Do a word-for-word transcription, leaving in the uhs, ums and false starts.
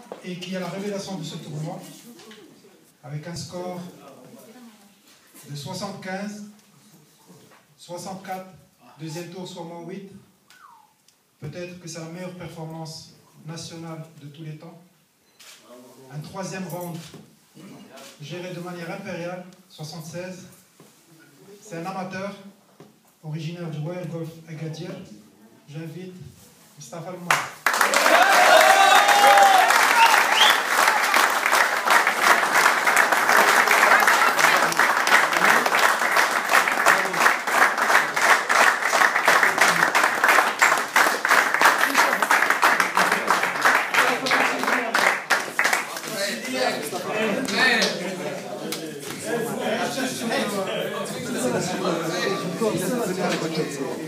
et qui est la révélation de ce tournoi, avec un score de soixante-quinze, soixante-quatre, deuxième tour soit moins huit. Peut-être que c'est la meilleure performance nationale de tous les temps. Un troisième round géré de manière impériale, soixante-seize. C'est un amateur, originaire du Royal Golf Agadir. J'invite Mustafa Almour. Hey!